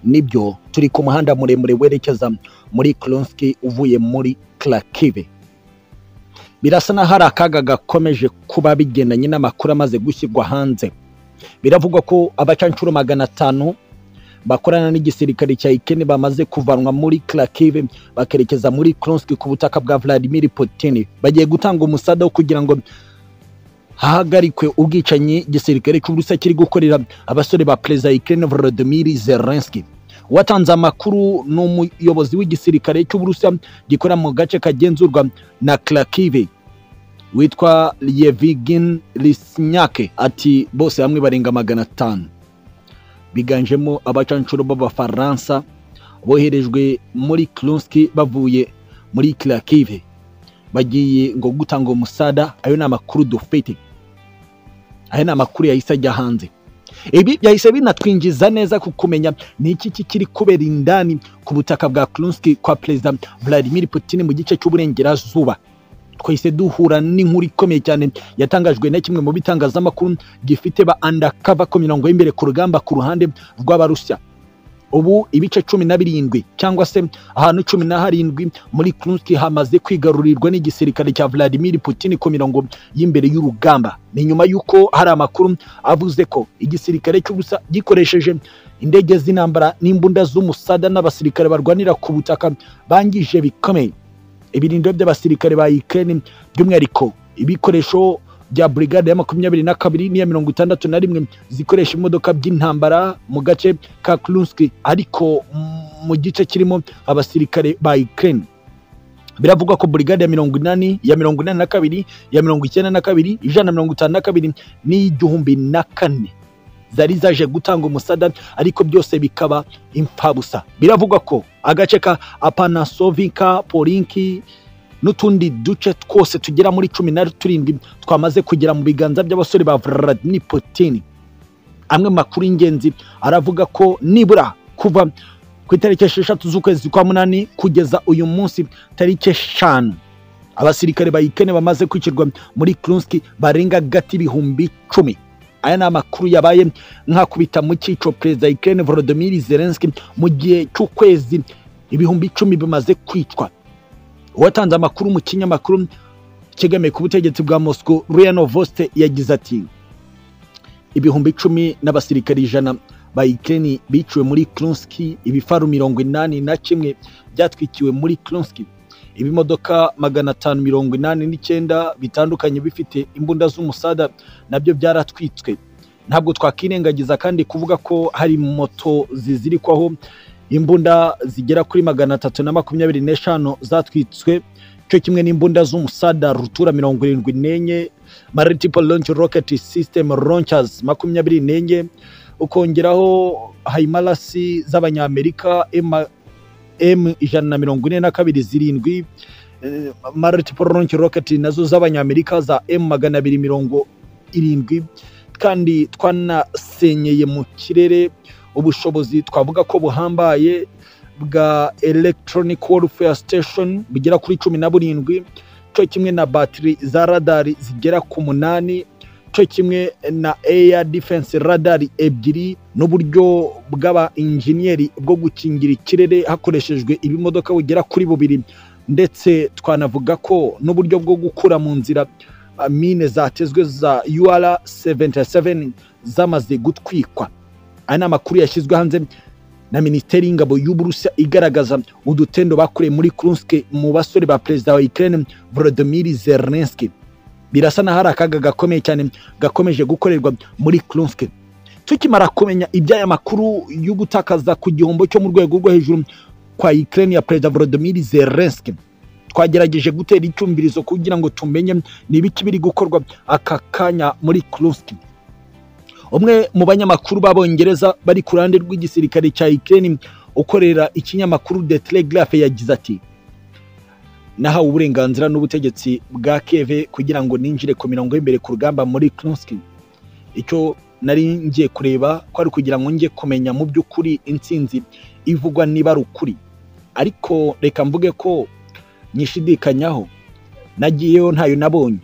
nibyo turi ku muhanda muremure werekeza muri Kursk uvuye muri Kharkiv. Birasa na hari akaga gakomeje kuba bigendanye n'amakuru amaze gushyirwa hanze. Biravugwa ko abacancuro 500 bakorana n'igisirikare cya Ukraine bamaze kuvanwa muri Kharkiv bakerekeza muri Kursk ku butaka bwa Vladimir Putin. Bagiye gutanga umusada wo kugira ngo hahagarikwe ubwicanyi igisirikare cy'Uburusiya kiri gukorera abasore ba Perezida Ukraine Volodymyr Zelensky. Watanze amakuru n'umuyobozi w'igisirikare cy'Uburusiya gikora mu gace kagenzurwa na Kharkiv witwa Yevgeny Lisnyake ati bose hamwe barenga 500 biganjemo abacancuro b'Abafaransa boherejwe muri Kursk bavuye muri Kharkiv bagiye ngo gutanga umusada. Ayo n'amakuru dufite, ayo n'amakuru yahise ajya hanze. Ibi byahise binatwinjiza neza kukumenya ni iki kiri kubera indani ku butaka bwa Kursk kwa Perezida Vladimir Putin mu gice cy'uburengerazuba. Twahise duhura n'inkuru ikomeye cyane yatangajwe na kimwe mu bitangazamakuru gifite ba undercover ko mirongo y'imbere ku rugamba ku ruhande rw'Abarusiya. Ubu ibice 17 cyangwa se ahantu 17 muri Kursk hamaze kwigarurirwa n'igisirikare cya Vladimir Putin ku mirongo y'imbere y'urugamba. Ni nyuma yuko hari amakuru avuze ko igisirikare cy'Uburusiya gikoresheje indege z'intambara n'imbunda z'umusada n'abasirikare barwanira ku butaka bangije bikomeye ibirindiro by'abasirikare ba Ukraine, by'umwihariko ibikoresho bya brigade ya 22 n'iya 61 zikoresha imodoka by'intambara mu gace ka Kursk, ariko mu gice kirimo abasirikare ba Ukraine. Biravugwa ko brigade ya 80 ya 82 ya 92 152 n'igihumbi na 4 zari zaje gutanga umusada, ariko byose bikaba impfabusa. Biravugwa ko agace ka Apanasovka, Polinki n'utundi duce twose tugera muri 17 twamaze kugera mu biganza by'abasore ba Vladimir Putin. Amwe makuru y'ingenzi aravuga ko nibura kuva ku itariki 6 z'ukwezi kwa munani kugeza uyu munsi tariki 5 abasirikare ba Ukraine bamaze kwicirwa muri Kursk barenga gati ibihumbi 10. Aya n'amakuru yabaye nkakubita mu cyico Perezida Ukraine Volodymyr Zelensky mu gihe cy'ukwezi ibihumbi 10 bimaze kwicwa. Watanze amakuru mu kinyamakuru kigame ku butegetsi bwa Moscow RIA Novosti yagize ati ibihumbi 10 n'abasirikare 100 ba Ukraine biciwe muri Kursk, ibifaru 81 byatwikiwe muri Kursk, ibimodoka 589 bitandukanye bifite imbunda z'umusada nabyo byaratwitswe. Ntabwo twakirengagiza kandi kuvuga ko hari moto zizirikwaho imbunda zigera kuri 325 zatwitswe, cyo kimwe n'imbunda z'umusada rutura 74, multiple launch rocket system launchers 24, ukongeraho HIMARS z'abanyamerika M142 zirindwi, multiple launch rocket nazo z'abanyamerika za M270, kandi twanasenyeye mu kirere ubushobozi twavuga ko buhambaye bwa electronic warfare station bigera kuri 17, cyo kimwe na battery za radar zigera ku 8, cyo kimwe na air defense radar 2 n'uburyo bw'aba engineer bwo gukingira ikirere hakoreshejwe ibimodoka bugera kuri 2, ndetse twanavuga ko n'uburyo bwo gukura mu nzira mine zatezwe za UR-77 zamaze gutwikwa. Aya n'amakuru yashyizwe hanze na Minisiteri y'Ingabo y'Uburusiya igaragaza udutendo bakuriye muri Kursk mu basore ba Perezida wa Ukraine Volodymyr Zelensky. Birasa na hari akaga gakomeye cyane gakomeje gukorerwa muri Kursk. Tukimara kumenya iby'aya makuru yo gutakaza ku gihombo cyo mu rwego rwo hejuru kwa Ukraine ya Perezida Volodymyr Zelensky, twagerageje gutera icyumvirizo kugira ngo tumenye n'ibiki biri gukorwa aka kanya muri Kursk. Umwe mu banyamakuru b'Abongereza bari ku ruhande rw'igisirikare cya Ukraine ukorera ikinyamakuru The Telegraph yagize ati nahawe uburenganzira n'ubutegetsi bwa Kiev kugira ngo ninjire ku mirongo y'imbere ku rugamba muri Kursk. Icyo nari ngiye kureba ko ari kugira ngo ngiye kumenya mu by'ukuri intsinzi ivugwa niba ari ukuri, ariko reka mvuge ko nyishidikanyaho. Nagiyeyo ntayo nabonye,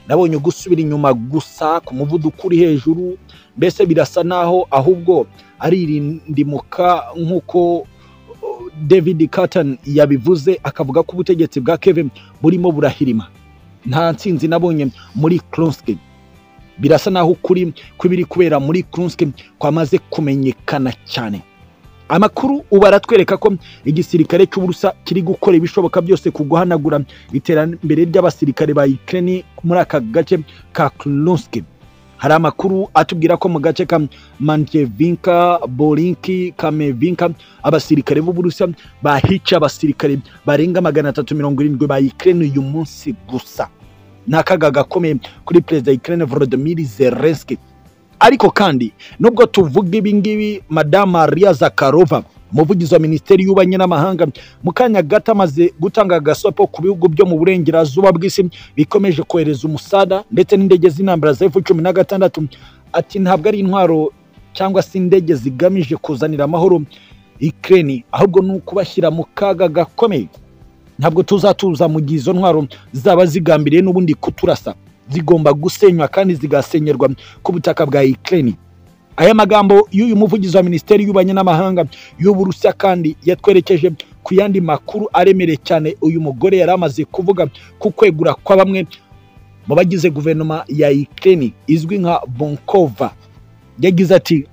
nabonye gusubira inyuma gusa ku muvuduko uri hejuru, mbese birasa naho ahubwo ari irindimuka nk'uko David Carton yabivuze, akavuga ko ubutegetsi bwa Kiev burimo burahirima. Nta ntsinzi nabonye muri Kursk. Birasa naho ukuri kw'ibiri kubera muri Kursk kwamaze kumenyekana cyane. Amakuru ubaratwereka ko igisirikare cy'Uburusiya kiri gukora ibishoboka byose kuguhanagura iterambere ry'abasirikare ba Ukraine muri aka gace ka Kursk. Hari amakuru atubwira ko mu gace ka Manjevinka, Borinki, Kamevinka abasirikare b'Uburusiya bahica abasirikare barenga 370 ba Ukraine uyu munsi gusa. Nakaga gakomeye kuri President Ukraine Volodymyr Zelensky. Ariko kandi nubwo tuvuga ibingibi, Madame Maria Zakharova, umuvugizi wa Minisiteri y'Ububanyi n'Amahanga, mu kanya gato amaze gutanga agasopo ku bihugu byo mu burengerazuba bw'isi bikomeje kohereza umusada ndetse n'indege z'intambara za F-16, ati ntabwo ari intwaro cyangwa se indege zigamije kuzanira amahoro Ukraine, ahubwo ni ukubashyira mu kaga gakomeye. Ntabwo tuzatuza mu gihe izo ntwaro zaba zigambiriye n'ubundi kuturasa, zigomba gusenywa kandi zigasenyerwa ku butaka bwa Ukraine. Aya magambo y'uyu muvugizi wa Minisiteri y'Ububanyi n'Amahanga y'Uburusiya kandi yatwerekeje ku yandi makuru aremere cyane uyu mugore yari amaze kuvuga ku kwegura kwa bamwe mu bagize guverinoma ya Ukraine izwi nka Bonkova. Yagize ati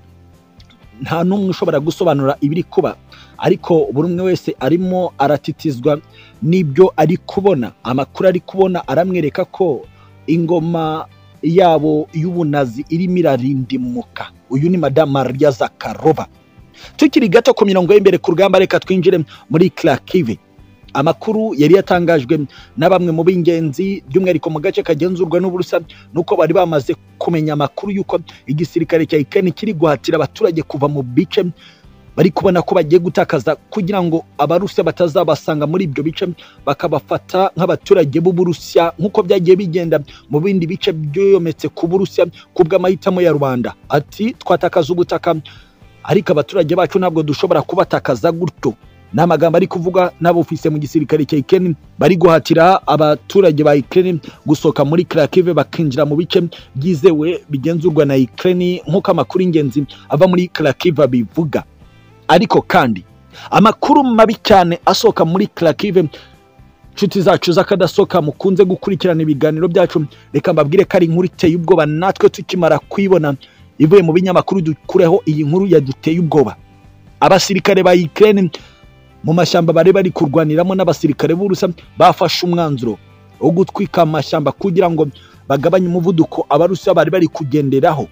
nta n'umwe ushobora gusobanura ibiri kuba, ariko buri umwe wese arimo aratitizwa n'ibyo ari kubona. Amakuru ari kubona aramwereka ko ingoma yabo y'ubunazi irimo irarindimuka. Uyu ni Madame Maria Zakharova. Tukiri gato ku mirongo y'imbere ku rugamba, reka twinjire muri Kharkiv. Amakuru yari yatangajwe na bamwe mu b'ingenzi by'umwihariko mu gace kagenzurwa n'Uburusiya, nuko bari bamaze kumenya amakuru yuko igisirikare cya Ukraine kiri guhatira abaturage kuva mu bice bari kubona ko bagiye gutakaza, kugira ngo abarusiya batazabasanga muri ibyo bice bakabafata nk'abaturage b'Uburusiya nk'uko byagiye bigenda mu bindi bice byometse ku Burusiya kubw'amahitamo ya rubanda. Ati twatakaza ubutaka, ariko abaturage bacu ntabwo dushobora kubatakaza gutyo. N'amagambo ari kuvuga n'abofise mu gisirikare cya Ukraine bari guhatira abaturage ba Ukraine gusoka muri Kharkiv bakinjira mu bice byizewe bigenzurwa na Ukraine nk'uko amakuru ingenzi ava muri Kharkiv bivuga. Ariko kandi amakuru mabi cyane asoka muri Kharkiv, nshuti zacu zakadasoka mukunze gukurikirana ibiganiro byacu, reka mbabwire ko ari inkuru iteye ubwoba natwe tukimara kwibona ivuye mu binyamakuru dukureho. Iyi nkuru yaduteye ubwoba. Abasirikare ba Ukraine mu mashyamba bari kurwaniramo n'abasirikare b'Uburusiya bafashe umwanzuro wo gutwika amashyamba kugira ngo bagabanye umuvuduko abarusiya bari kugenderaho.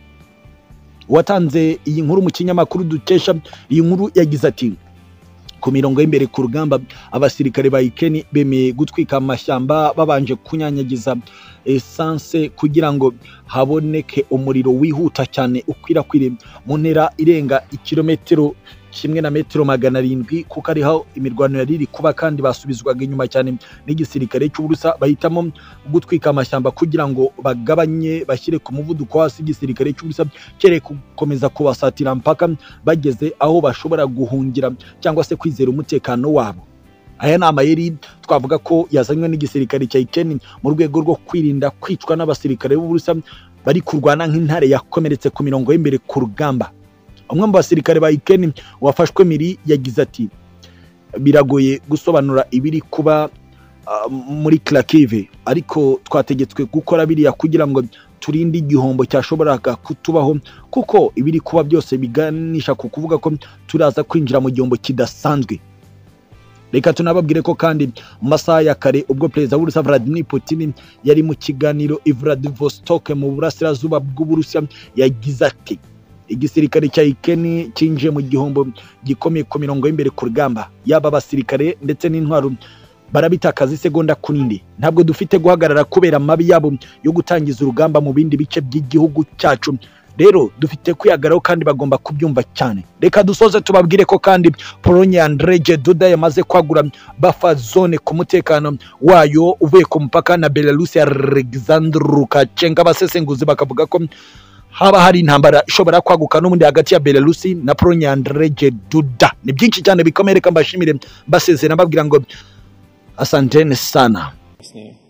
Watanze iyi nkuru mu kinyamakuru dukesha iyi nkuru yagize ati ku mirongo y'imbere ku rugamba abasirikare ba Ukraine bemeye gutwika amashyamba babanje kunyanyagiza essence kugira ngo haboneke umuriro wihuta cyane ukwirakwire mu ntera irenga ikilometero kimwe na metero 700, kuko ariho imirwano yari iri kuba kandi basubizwaga inyuma cyane n'igisirikare cy'Uburusiya. Bahitamo gutwika amashyamba kugira ngo bagabanye bashyire ku muvuduko hasi igisirikare cy'Uburusiya cyere gukomeza kubasatira mpaka bageze aho bashobora guhungira cyangwa se kwizera umutekano wabo. Aya ni amayeri twavuga ko yazanywe n'igisirikare cya Ukraine mu rwego rwo kwirinda kwicwa n'abasirikare b'Uburusiya bari kurwana nk'intare yakomeretse ku mirongo y'imbere ku rugamba. Umwe mu basirikare ba Ukraine wafashwe miri yagize ati biragoye gusobanura ibiri kuba muri Kharkiv, ariko twategetswe gukora biriya kugira ngo turinde igihombo cyashoboraga kutubaho, kuko ibiri kuba byose biganisha ku kuvuga ko turaza kwinjira mu gihombo kidasanzwe. Reka tunababwire ko kandi mu masaha ya kare ubwo Perezida w'Uburusiya Vladimir Putin yari mu kiganiro i Vladivostok mu burasirazuba bw'Uburusiya yagize ati igisirikare cya Ukraine cinje mu gihombo gikomeye ku mirongo y'imbere ku rugamba, yaba abasirikare ndetse n'intwaro barabitakaza isegonda kunindi. Ntabwo dufite guhagarara kubera amabi yabo yo gutangiza urugamba mu bindi bice by'igihugu cyacu, rero dufite kwiyagaraho kandi bagomba kubyumva cyane. Reka dusoze tubabwire ko kandi Pologne Andrzej Duda yamaze kwagura buffer zone ku mutekano wayo uvuye ku mupaka na Belarus ya Alexander Lukashenko. Abasesenguzi bakavuga ko haba hari intambara ishobora kwaguka n'ubundi hagati ya Belarus na Pologne Andrzej Duda. Ni byinshi cyane bikomeye, reka mbashimire mbasezera mbabwira ngo asanteni sana.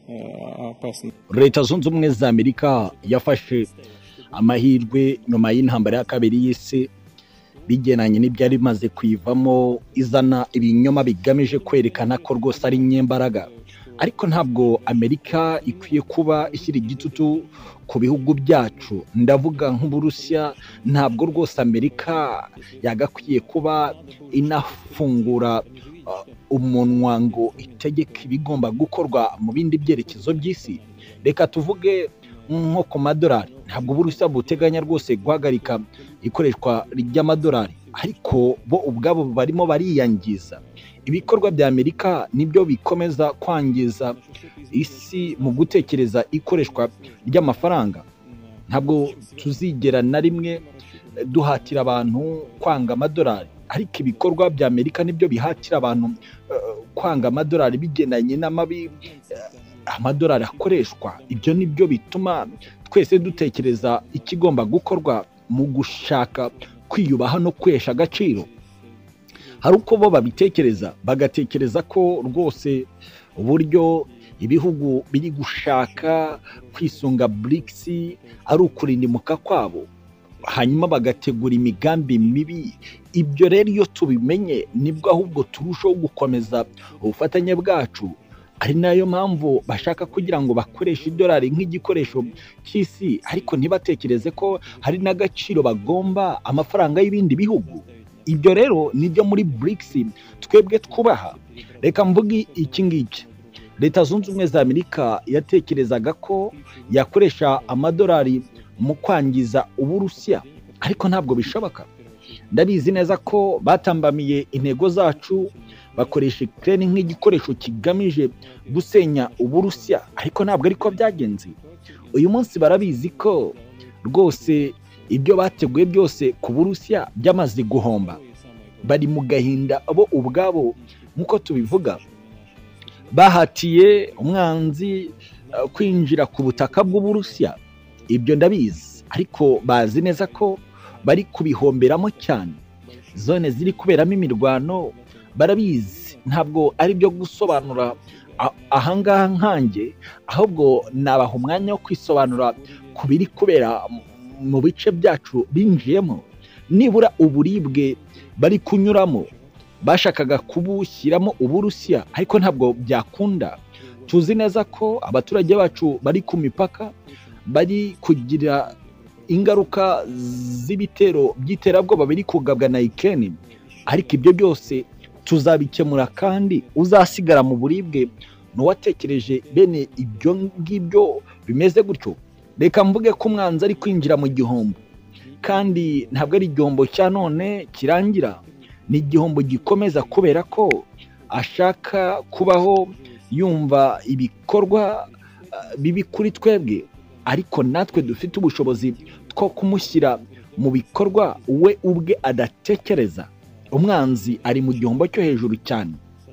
leta zunze ubumwe za Amerika yafashe amahirwe nyuma y'intambara ya kabiri y'isi bigenanye n'ibyari bimaze kuyivamo, izana ibinyoma bigamije kwerekana ko rwose ari nyembaraga. Ariko ntabwo Amerika ikwiye kuba ishyira igitutu ku bihugu byacu, ndavuga nk'Uburusiya. Ntabwo rwose Amerika yagakwiye kuba inafungura umunwa ngo itegeke ibigomba gukorwa mu bindi byerekezo by'isi. Reka tuvuge nko ku madolari, ntabwo Uburusiya buteganya rwose guhagarika ikoreshwa ry'amadolari, ariko bo ubwabo barimo bariyangiza. Ibikorwa bya Amerika nibyo bikomeza kwangiza isi mu gutekereza ikoreshwa ry'amafaranga. Ntabwo tuzigera na rimwe duhatira abantu kwanga amadolari, ariko ibikorwa bya Amerika nibyo bihatira abantu kwanga amadolari bigenanye n'amabi amadolari akoreshwa. Ibyo nibyo bituma twese dutekereza ikigomba gukorwa mu gushaka kwiyubaha no kwesha agaciro. Hari uko bo babitekereza, bagatekereza ko rwose uburyo ibihugu biri gushaka kwisunga BRICS ari ukurindimuka kwabo, hanyuma bagategura imigambi mibi. Ibyo rero iyo tubimenye nibwo ahubwo turushaho gukomeza ubufatanye bwacu. Ari nayo mpamvu bashaka kugira ngo bakoreshe idolari nk'igikoresho cy'isi, ariko ntibatekereze ko hari n'agaciro bagomba amafaranga y'ibindi bihugu. Ibyo rero nibyo muri BRICS twebwe twubaha. Reka mvuge iki ngiki: leta zunze ubumwe za Amerika yatekerezaga ko yakoresha amadolari mu kwangiza Uburusiya, ariko ntabwo bishoboka. Ndabizi neza ko batambamiye intego zacu, bakoresha Ukraine nk'igikoresho kigamije gusenya Uburusiya, ariko ntabwo ariko byagenze. Uyu munsi barabizi ko rwose ibyo bateguye byose ku Burusiya byamaze guhomba. Bari mu gahinda abo ubwabo, nk'uko tubivuga. Bahatiye umwanzi kwinjira ku butaka bw'Uburusiya, ibyo ndabizi, ariko bazi neza ko bari kubihomberamo cyane. Zone ziri kuberamo imirwano barabizi, ntabwo ari byo gusobanura ahangaha nkanjye, ahubwo nabaha umwanya wo kwisobanura ku biri kubera mu bice byacu binjiyemo. Nibura uburibwe bari kunyuramo bashakaga kubushyiramo Uburusiya, ariko ntabwo byakunda. Tuzi neza ko abaturage bacu bari ku mipaka bari kugira ingaruka z'ibitero by'iterabwoba biri kugabwa na Ukraine, ariko ibyo byose tuzabikemura, kandi uzasigara mu buribwe n'uwatekereje bene ibyo ngibyo bimeze gutyo. Reka mvuge ko umwanzi ari kwinjira mu gihombo, kandi ntabwo ari igihombo cya none kirangira, ni igihombo gikomeza, kubera ko ashaka kubaho yumva ibikorwa bibi kuri twebwe, ariko natwe dufite ubushobozi two kumushyira mu bikorwa we ubwe adatekereza. Umwanzi ari mu gihombo cyo hejuru cyane,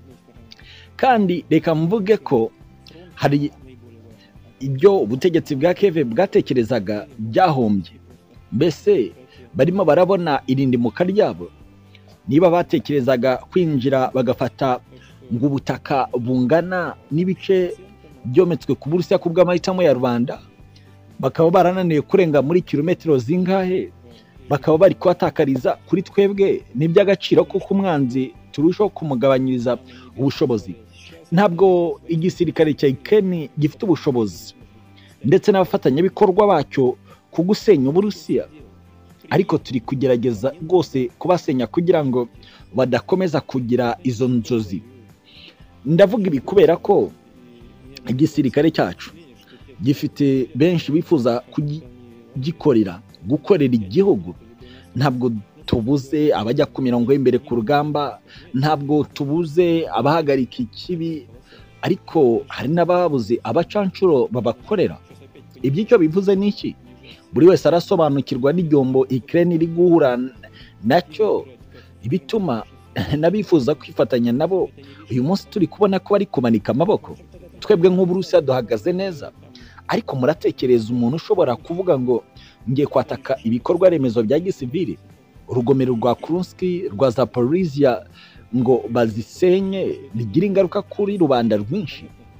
kandi reka mvuge ko hari ibyo ubutegetsi bwa Kiev bwatekerezaga byahombye. Mbese barimo barabona irindimuka ryabo. Niba batekerezaga kwinjira bagafata ngo ubutaka bungana n'ibice byometswe ku Burusiya ku bw'amahitamo ya Rwanda, bakaba barananiwe kurenga muri kilometero zingahe, bakaba bari kuhatakariza kuri twebwe. Ni iby'agaciro kuko umwanzi turushaho kumugabanyiriza ubushobozi. Ntabwo igisirikare cya Ukraine gifite ubushobozi ndetse n'abafatanyabikorwa bacyo ku gusenya Uburusiya, ariko turi kugerageza rwose kubasenya kugira ngo badakomeza kugira izo nzozi. Ndavuga ibi kubera ko igisirikare cyacu gifite benshi bifuza kugikorera, gukorera igihugu. Ntabwo tubuze abajya ku mirongo y'imbere ku rugamba, ntabwo tubuze abahagarika ikibi, ariko hari n'ababuze abacanshuro babakorera. Iby'icyo bivuze ni iki? Buri wese arasobanukirwa n'igihombo Ukraine iri guhura nacyo, ibituma n'abifuza kwifatanya nabo uyu munsi turi kubona ko bari kumanika amaboko. Twebwe nk'Uburusiya duhagaze neza, ariko muratekereza umuntu ushobora kuvuga ngo ngiye kwataka ibikorwa remezo bya gisivili, urugomero rwa Kursk, rwa Zaporizhia, ngo bazisenye, bigira ingaruka kuri rubanda rwinshi?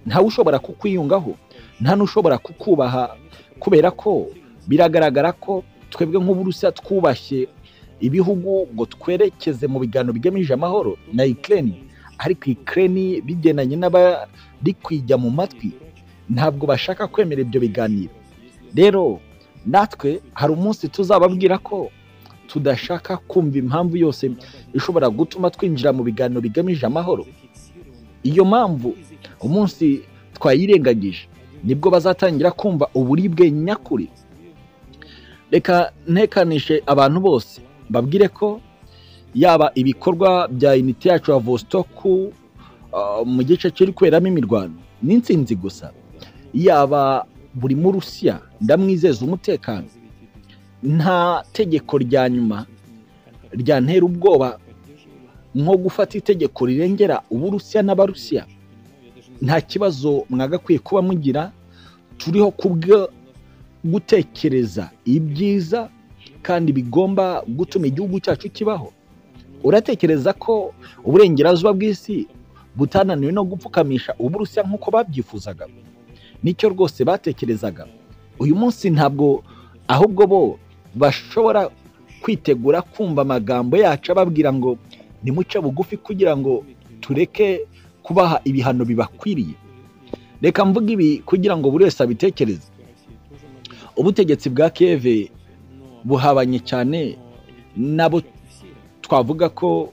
ntawe ushobora kukwiyungaho, nta n'ushobora kukubaha, kubera ko biragaragara ko twebwe nk'Uburusiya twubashye ibihugu ngo twerekeze mu biganiro bigamije amahoro na Ukraine, ariko Ukraine bigenanye n'abari kwijya mu matwi ntabwo bashaka kwemera ibyo biganiro. Rero natwe hari umunsi tuzababwira ko tudashaka kumva impamvu yose ishobora gutuma twinjira mu biganiro bigamije amahoro. Iyo mpamvu umunsi twayirengagije nibwo bazatangira kumva uburibwe nyakuri. Reka ntekanishe abantu bose babwire ko yaba ibikorwa bya unité yacu ya Vostok mu gice kiri kweramo imirwano n'insinzi gusa, yaba buri mu Rusiya ndamwizeza umutekano. Nta tegeko rya nyuma ryantera ubwoba nko gufata itegeko rirengera Uburusiya n'Abarusiya. Nta kibazo mwagakwiye kuba mugira, turiho kubwo gutekereza ibyiza kandi bigomba gutuma igihugu cyacu kibaho. Uratekereza ko uburengerazuba bw'isi butananiwe no gupfukamisha Uburusiya nk'uko babyifuzaga? Nicyo rwose batekerezaga. Uyu munsi ntabwo ahubwo bo bashobora kwitegura kumva amagambo yacu ababwira ngo nimuce bugufi kugira ngo tureke kubaha ibihano bibakwiriye. Reka mvuga ibi kugira ngo buri wese abitekereze. Ubutegetsi bwa Kiev buhabanye cyane nabo twavuga ko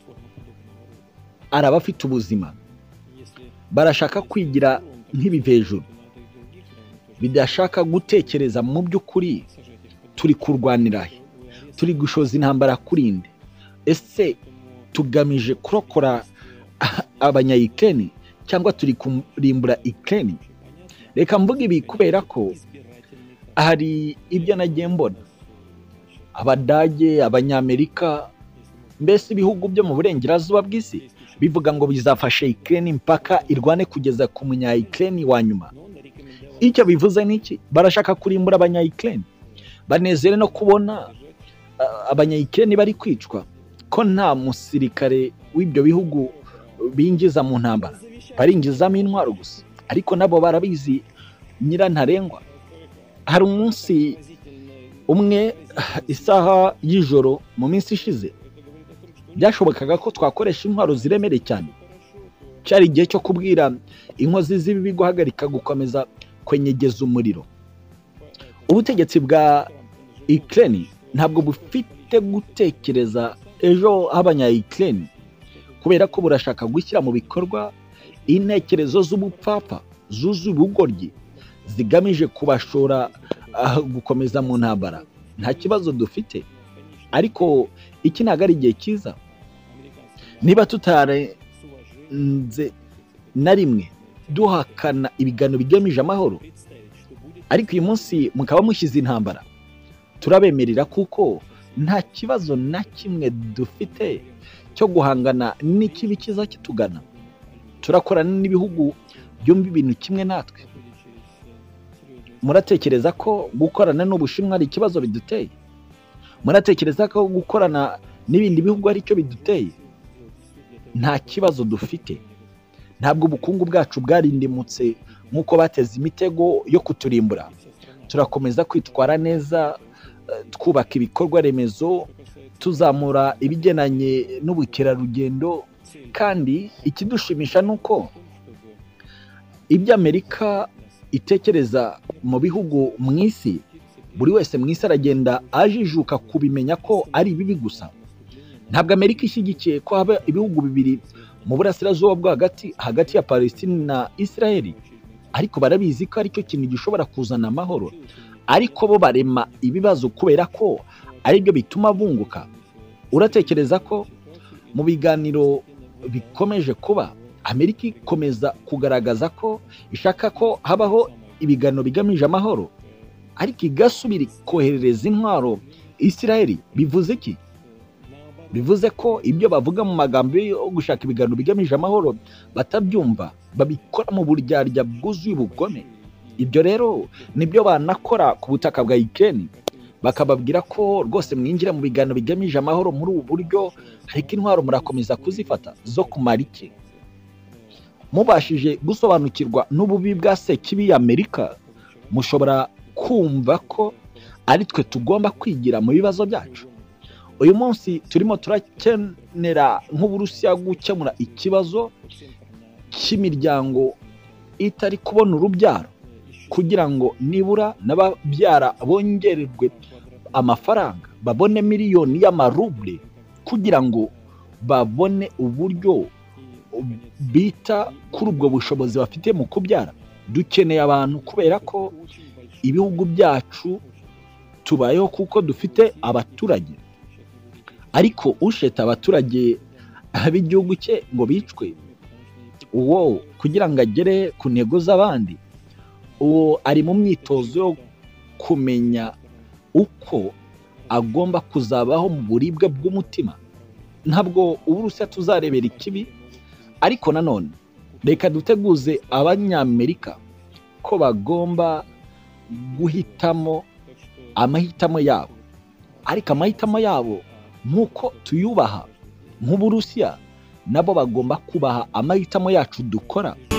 ari abafite ubuzima, barashaka kwigira nk'ibivejuru, bidashaka gutekereza mu by'ukuri turi kurwanira he, turi gushoza intambara kurinde, ese tugamije kurokora abanya-Ukraine cyangwa turi kurimbura Ukraine? Reka mvuga ibi kubera ko hari ibyo nagiye mbona Abadage, Abanyamerika, mbese ibihugu byo mu burengerazuba bw'isi bivuga ngo bizafasha Ukraine mpaka irwane kugeza ku munya-Ukraine wa nyuma. Icyo bivuze niki? Barashaka kurimbura abanya-Ukraine. Banezere no kubona abanya-Ukraine bari kwicwa, ko nta musirikare w'ibyo bihugu binjiza mu ntambara, barinjizamo intwaro gusa, ariko nabo barabizi nyirantarengwa. Hari umunsi umwe isaha y'ijoro mu minsi ishize byashobokaga ko twakoresha intwaro ziremereye cyane. Cyari igihe cyo kubwira inkozi z'ibibi guhagarika gukomeza kwenyegeza umuriro. Ubutegetsi bwa Ukraine ntabwo bufite gutekereza ejo h'abanya-Ukraine, kubera ko burashaka gushyira mu bikorwa intekerezo z'ubupfapfa zuzuye ubugoryi zigamije kubashora gukomeza mu ntambara. Nta kibazo dufite, ariko iki ntabwo ari igihe cyiza. Niba tutarenze na rimwe duhakana ibiganiro bigamije amahoro, ariko uyu munsi mukaba mushyize intambara, turabemerera kuko nta kibazo na kimwe dufite cyo guhangana n'ikibi kiza kitugana. Turakorana n'ibihugu byumva ibintu kimwe natwe. Muratekereza ko gukorana n'Ubushinwa ari ikibazo biduteye? Muratekereza ko gukorana n'ibindi bihugu ari cyo biduteye? Nta kibazo dufite. Ntabwo ubukungu bwacu bwarindimutse nk'uko bateze imitego yo kuturimbura. Turakomeza kwitwara neza, twubaka ibikorwa remezo, tuzamura ibigenanye n'ubukerarugendo, kandi ikidushimisha nuko ibyo Amerika itekereza mu bihugu mu isi, buri wese mu isi aragenda ajijuka kubimenya ko ari ibibi gusa. Ntabwo Amerika ishyigikiye ko haba ibihugu bibiri mu burasirazuba bwo hagati ya Palestine na Israel, ariko barabizi ko aricyo kintu gishobora kuzana amahoro. Ariko bo barema ibibazo kubera ko ari byo bituma bunguka. Uratekereza ko mu biganiro bikomeje kuba, Amerika ikomeza kugaragaza ko ishaka ko habaho ibiganiro bigamije amahoro, ariko igasubira koherereza intwaro Israel? Bivuze iki? Bivuze ko ibyo bavuga mu magambo yo gushaka ibiganiro bigamije amahoro batabyumva, babikora mu buryarya bwuzuye ubugome. Ibyo rero nibyo banakora ku butaka bwa Ukraine, bakababwira ko rwose mwinjira mu biganiro bigamije amahoro muri ubu buryo, ariko intwaro murakomeza kuzifata zo kumara iki? mubashije gusobanukirwa n'ububi bwa sekibi y'Amerika, mushobora kumva ko ari twe tugomba kwigira mu bibazo byacu. Uyu munsi turimo turakenera nk'Uburusiya gukemura ikibazo cy'imiryango itari kubona urubyaro, kugira ngo nibura n'ababyara bongererwe amafaranga, babone miliyoni y'amaruble, kugira ngo babone uburyo bita kuri ubwo bushobozi bafite mu kubyara. Dukeneye abantu kubera ko ibihugu byacu tubayeho kuko dufite abaturage, ariko usheta abaturage b'igihugu cye ngo bicwe, uwo kugira ngo agere ku ntego z'abandi, uwo ari mu myitozo yo kumenya uko agomba kuzabaho mu buribwe bw'umutima. Ntabwo Uburusiya tuzarebera ikibi, ariko nanone reka duteguze Abanyamerika ko bagomba guhitamo amahitamo yabo, ariko amahitamo yabo nk'uko tuyubaha nk'Uburusiya, nabo bagomba kubaha amahitamo yacu dukora.